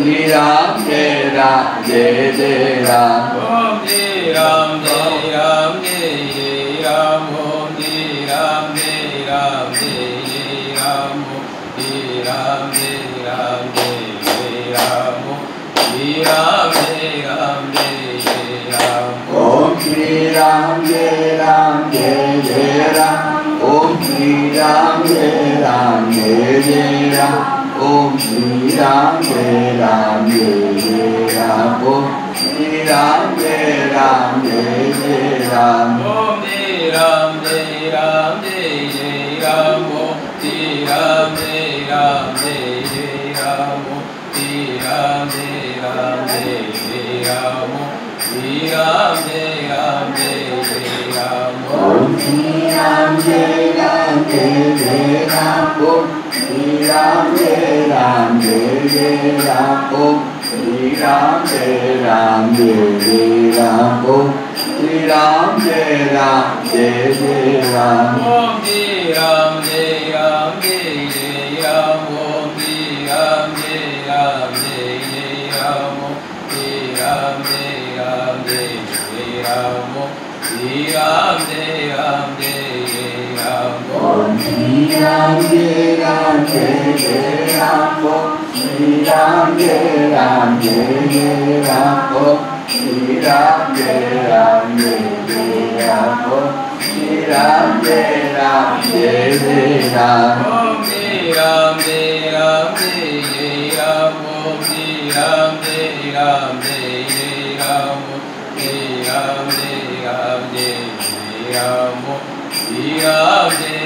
Shri Ram Jai Ram Jai Jai Ram Om Ji Ram Jai Ram Jai Jai Ram Om Ji Ram Jai Ram Jai Jai Ram Om Ji Ram Jai Ram Jai Jai Ram Om Ji Ram Jai Ram Jai Jai Ram Om Shri Ram Jai Ram Jai Jai Ram Om Shri Ram Jai Ram Jai Jai Ram Om Shri Ram Jai Ram Jai Jai Ram Om Shri Ram Jai Ram Jai Jai Ram Om Ji Ram Jai Ram Jai Jai Ram Om Ji Ram Jai Ram Jai Jai Ram Om Ji Ram Jai Ram Jai Jai Ram Om Ji Ram Jai Ram Jai Jai Ram Om Shri Ram Jai Ram Jai Jai Ram Om Shri Ram Jai Ram Jai Jai Ram Om Shri Ram Jai Ram Jai Jai Ram Om Shri Ram Jai Ram Jai Jai Ram Om Ji Ram Jai Ram Jai Jai Ram Om Ji Ram Jai Ram Jai Jai Ram Om Ji Ram Jai Ram Jai Jai Ram Om Ji Ram Jai Ram Jai Jai Ram Om Shri Ram Jai Ram Jai Jai Ram Om Shri Ram Jai Ram Jai Jai Ram Om Shri Ram Jai Ram Jai Jai Ram Om Shri Ram Jai Ram Jai Jai Ram Om Ji Ram Jai Ram Jai Jai Ram Om Ji Ram Jai Ram Jai Jai Ram Om Ji Ram Jai Ram Jai Jai Ram Om Ji Ram Jai